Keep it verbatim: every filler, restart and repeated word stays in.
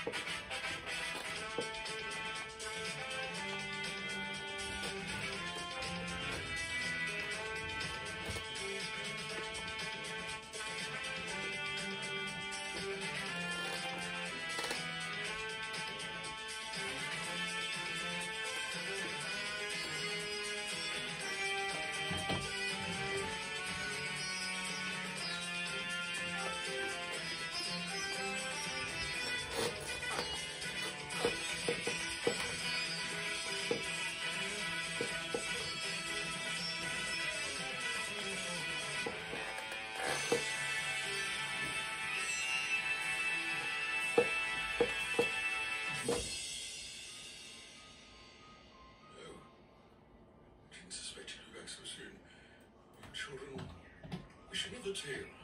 Didn't suspect you'd be back so soon. You children, we should have the tail.